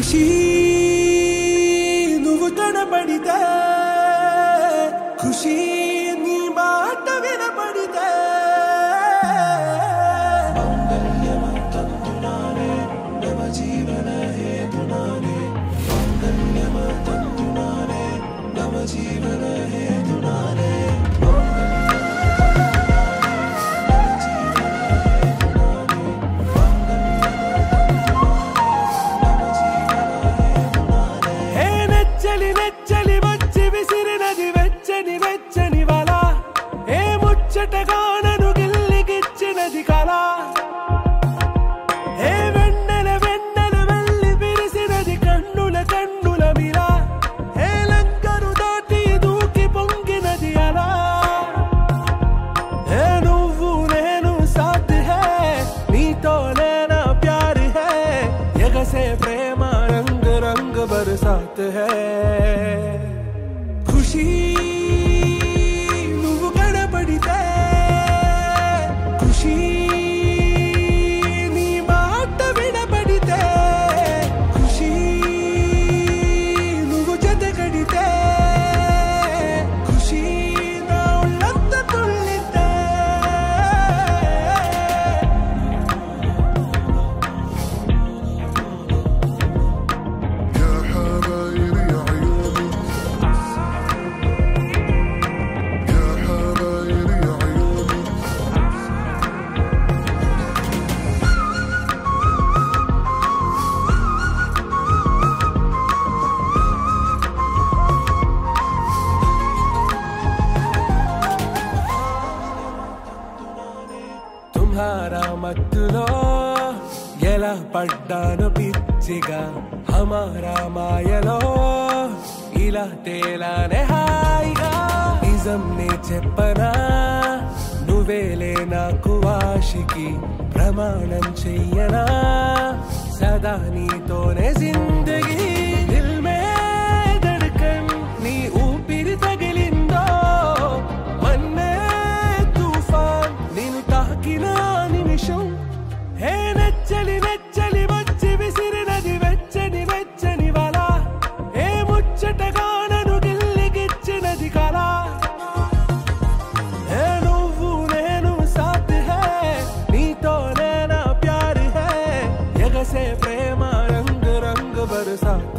ఖుషీ నువ్వు కనపడితే ఖుషీ నీ మాట వినపడితే మంగళ్యమంతంతునానే నవ జీవన హేతునానే మంగళ్యమంతంతునానే నవ జీవన హేతునానే ముచ్చటగానను గిల్లిగిచ్చినది కళ ఏ వెన్నెల వెన్నెల వెళ్ళి విరిసినది కన్నుల కన్నుల మిలా ఏ లంకరు దాటి దూకి పొంగినది అలా ఏ నువ్వు నేను సాథ్ హే నీతో లేనా ప్యార్ హే ఎగసే ప్రేమ రంగ్ రంగ్ బరసాత్ హే ఖుషీ మత్తులో ఎలా పడ్డాను పిచ్చిగా హమారా మాయలో ఇలా తేలానే హాయిగా నిజం నే చెప్పనా నువ్వేలే నాకు ఆశికి ప్రమాణం చెయ్యనా సదా నీతోనే జిందగీ దిల్ మే ధడ్కన్ నీ ఊపిరి తగిలిందో మన్నే తుఫాన్ నేను తాకిన హే నెచ్చలి నెచ్చలి వచ్చి విసిరినది వెచ్చని వెచ్చని వల ఏ ముచ్చటగానను గిల్లిగిచ్చినది కళ ఏ నువ్వు నేను సాథ్ హే నీతో లేనా ప్యార్ హే ఎగసే ప్రేమ రంగ్ రంగ్ బరసాత్